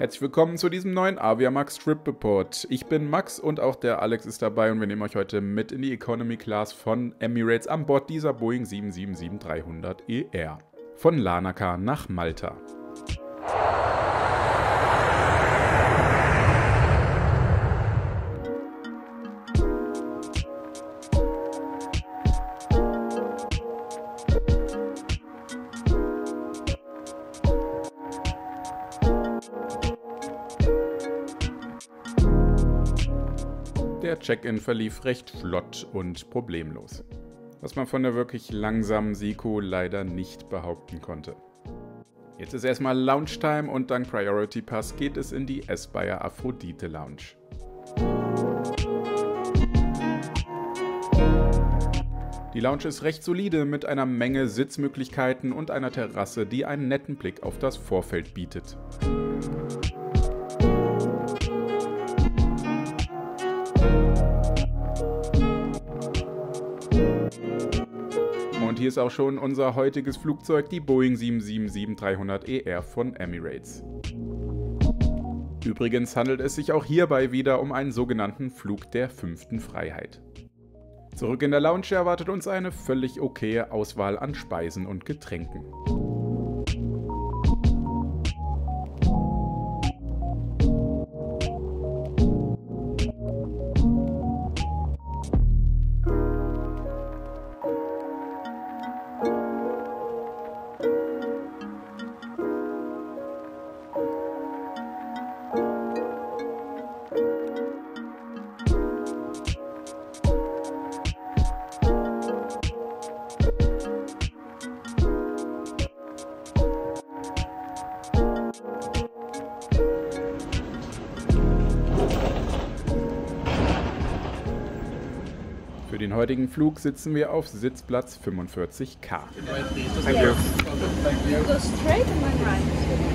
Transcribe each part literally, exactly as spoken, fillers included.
Herzlich willkommen zu diesem neuen Aviamax Trip Report. Ich bin Max und auch der Alex ist dabei und wir nehmen euch heute mit in die Economy Class von Emirates an Bord dieser Boeing sieben sieben sieben dreihundert E R. Von Larnaca nach Malta. Der Check-in verlief recht flott und problemlos, was man von der wirklich langsamen SICO leider nicht behaupten konnte. Jetzt ist erstmal Lounge-Time und dank Priority Pass geht es in die Aspire Aphrodite Lounge. Die Lounge ist recht solide mit einer Menge Sitzmöglichkeiten und einer Terrasse, die einen netten Blick auf das Vorfeld bietet. Und hier ist auch schon unser heutiges Flugzeug, die Boeing sieben sieben sieben dreihundert E R von Emirates. Übrigens handelt es sich auch hierbei wieder um einen sogenannten Flug der fünften Freiheit. Zurück in der Lounge erwartet uns eine völlig okaye Auswahl an Speisen und Getränken. Für den heutigen Flug sitzen wir auf Sitzplatz fünfundvierzig K. Thank you. Go straight and then right.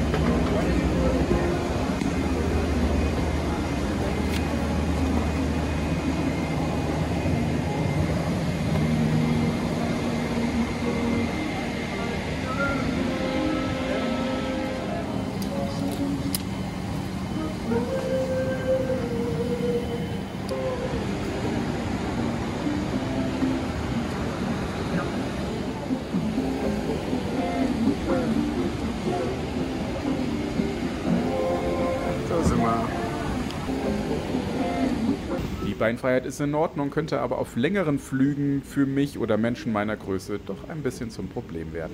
Die Beinfreiheit ist in Ordnung, könnte aber auf längeren Flügen für mich oder Menschen meiner Größe doch ein bisschen zum Problem werden.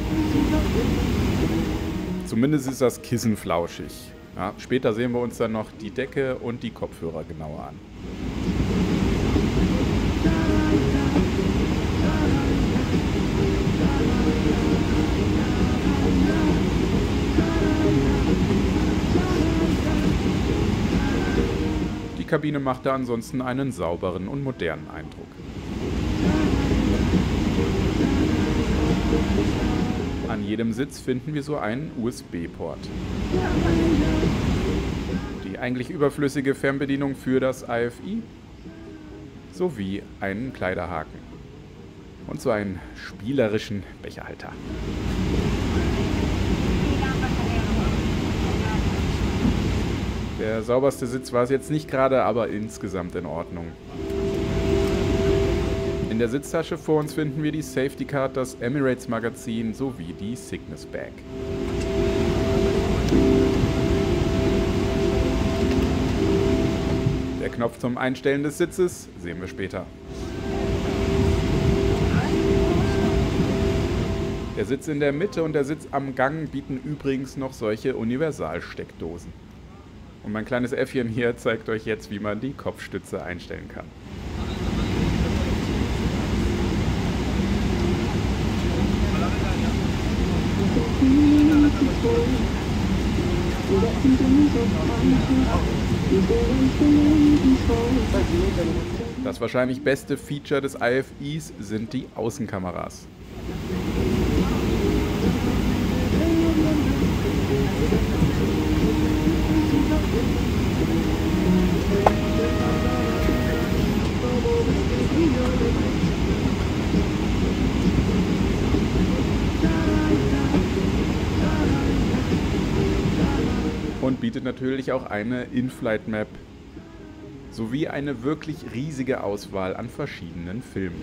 Zumindest ist das Kissen flauschig. Ja, später sehen wir uns dann noch die Decke und die Kopfhörer genauer an. Die Kabine machte ansonsten einen sauberen und modernen Eindruck. An jedem Sitz finden wir so einen U S B-Port. Die eigentlich überflüssige Fernbedienung für das I F I sowie einen Kleiderhaken und so einen spielerischen Becherhalter. Der sauberste Sitz war es jetzt nicht gerade, aber insgesamt in Ordnung. In der Sitztasche vor uns finden wir die Safety Card, das Emirates Magazin sowie die Sickness Bag. Der Knopf zum Einstellen des Sitzes sehen wir später. Der Sitz in der Mitte und der Sitz am Gang bieten übrigens noch solche Universalsteckdosen. Und mein kleines Äffchen hier zeigt euch jetzt, wie man die Kopfstütze einstellen kann. Das wahrscheinlich beste Feature des I F Is sind die Außenkameras. und bietet natürlich auch eine In-Flight-Map sowie eine wirklich riesige Auswahl an verschiedenen Filmen.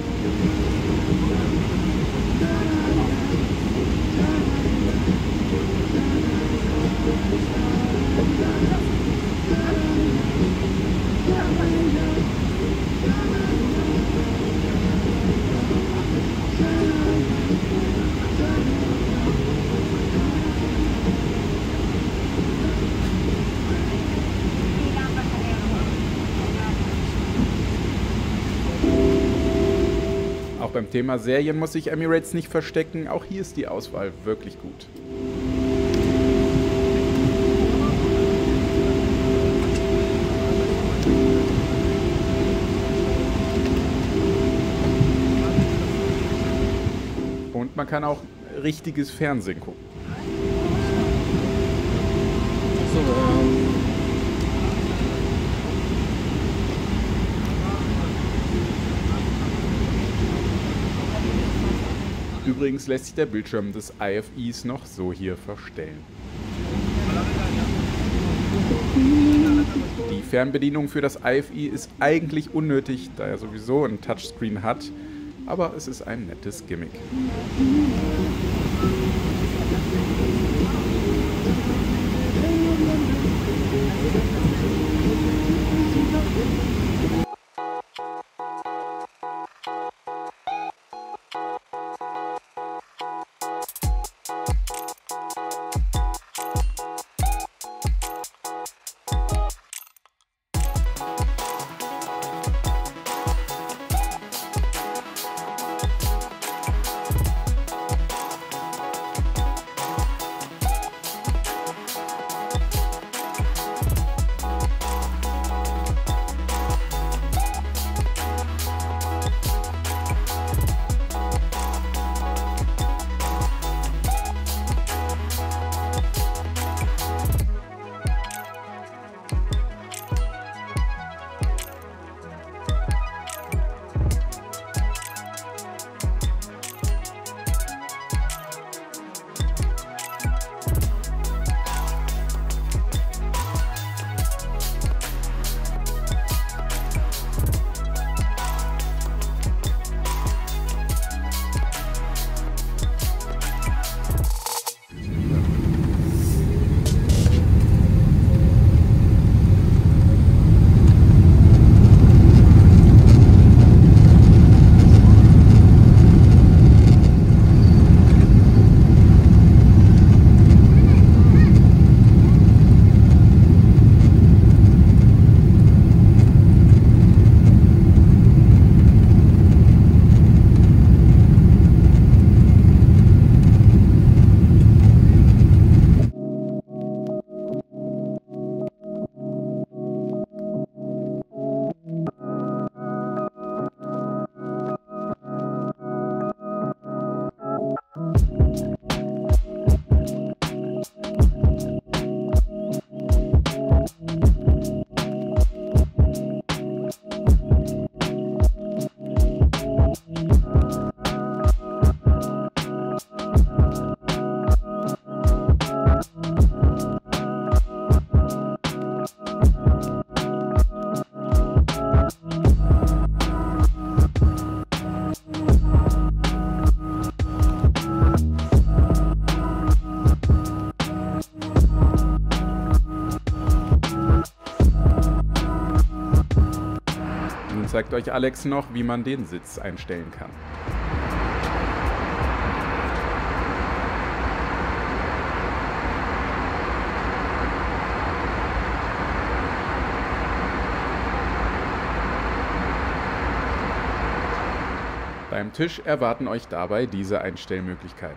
Auch beim Thema Serien muss sich Emirates nicht verstecken, auch hier ist die Auswahl wirklich gut. Und man kann auch richtiges Fernsehen gucken. So, ähm Übrigens lässt sich der Bildschirm des I F Es noch so hier verstellen. Die Fernbedienung für das I F E ist eigentlich unnötig, da er sowieso ein Touchscreen hat, aber es ist ein nettes Gimmick. Zeigt euch Alex noch, wie man den Sitz einstellen kann. Beim Tisch erwarten euch dabei diese Einstellmöglichkeiten.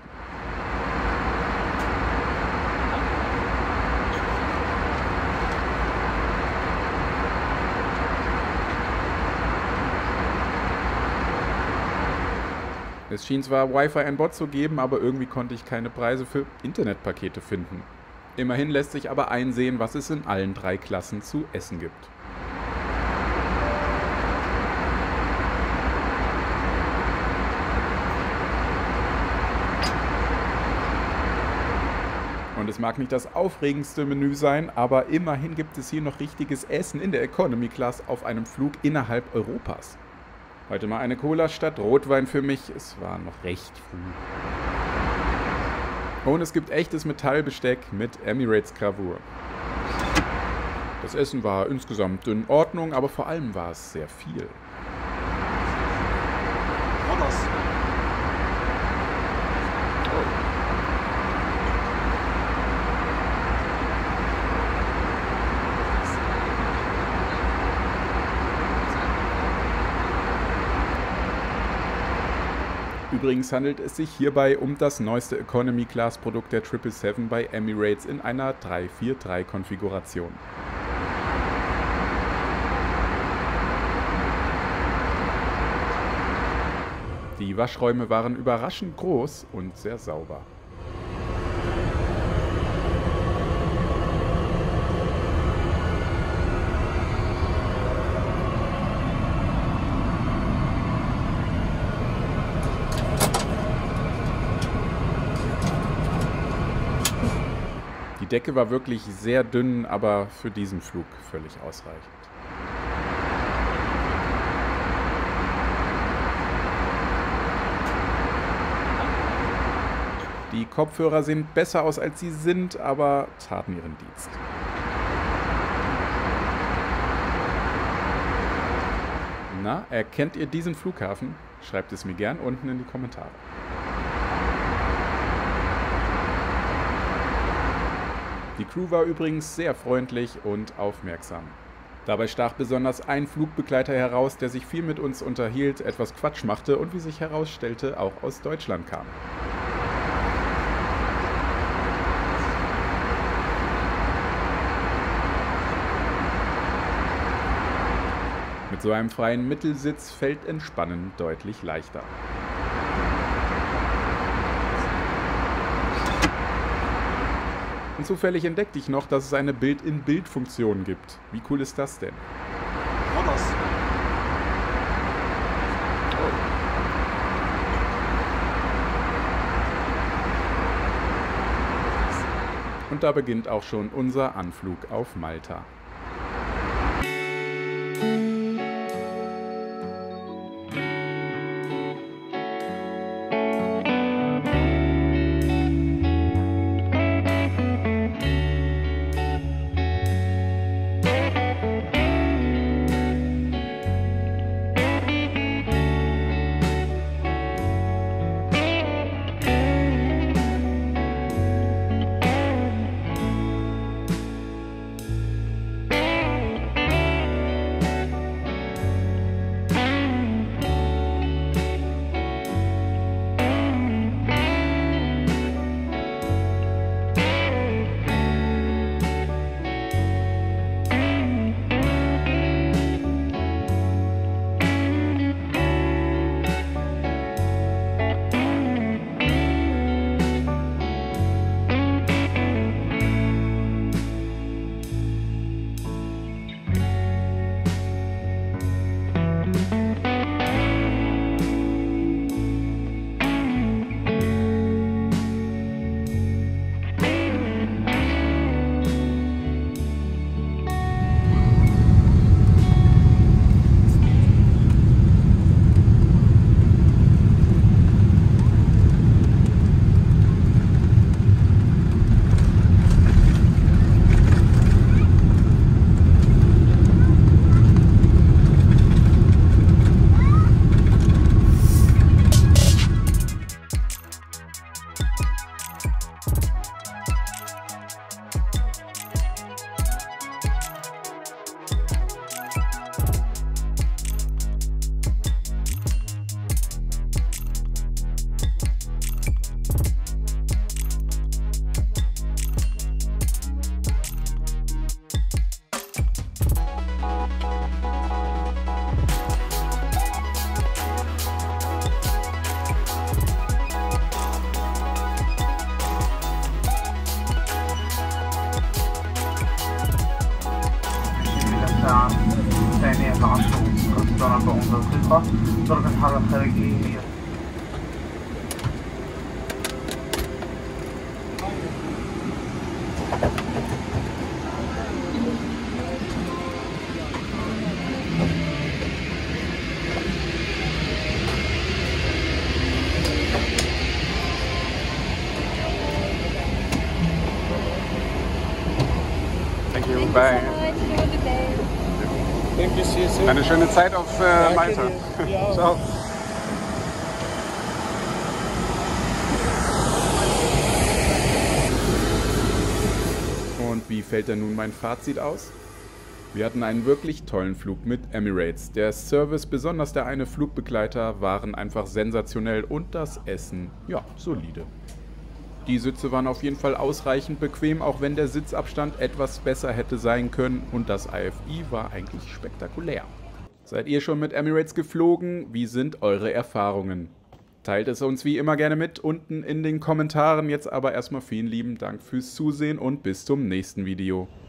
Es schien zwar Wi-Fi an Bord zu geben, aber irgendwie konnte ich keine Preise für Internetpakete finden. Immerhin lässt sich aber einsehen, was es in allen drei Klassen zu essen gibt. Und Es mag nicht das aufregendste Menü sein, aber immerhin gibt es hier noch richtiges Essen in der Economy Class auf einem Flug innerhalb Europas. Heute mal eine Cola statt Rotwein für mich, es war noch recht früh. Und es gibt echtes Metallbesteck mit Emirates-Gravur. Das Essen war insgesamt in Ordnung, aber vor allem war es sehr viel. Übrigens handelt es sich hierbei um das neueste Economy-Class-Produkt der sieben sieben sieben bei Emirates in einer drei vier drei-Konfiguration. Die Waschräume waren überraschend groß und sehr sauber. Die Decke war wirklich sehr dünn, aber für diesen Flug völlig ausreichend. Die Kopfhörer sehen besser aus, als sie sind, aber taten ihren Dienst. Na, erkennt ihr diesen Flughafen? Schreibt es mir gern unten in die Kommentare. Die Crew war übrigens sehr freundlich und aufmerksam. Dabei stach besonders ein Flugbegleiter heraus, der sich viel mit uns unterhielt, etwas Quatsch machte und wie sich herausstellte, auch aus Deutschland kam. Mit so einem freien Mittelsitz fällt Entspannen deutlich leichter. Und zufällig entdeckte ich noch, dass es eine Bild-in-Bild-Funktion gibt. Wie cool ist das denn? Und da beginnt auch schon unser Anflug auf Malta. ثانية عشر درجة دقيقة. درجة الحرارة الخارجية هي Thank you. Thank Bye. you so much. Have a good day. Thank you, see you soon. Eine schöne Zeit auf äh, Malta. Danke dir. Ja. Ciao. Und wie fällt denn nun mein Fazit aus? Wir hatten einen wirklich tollen Flug mit Emirates. Der Service, besonders der eine Flugbegleiter, waren einfach sensationell und das Essen, ja, solide. Die Sitze waren auf jeden Fall ausreichend bequem, auch wenn der Sitzabstand etwas besser hätte sein können und das I F I war eigentlich spektakulär. Seid ihr schon mit Emirates geflogen? Wie sind eure Erfahrungen? Teilt es uns wie immer gerne mit unten in den Kommentaren. Jetzt aber erstmal vielen lieben Dank fürs Zusehen und bis zum nächsten Video.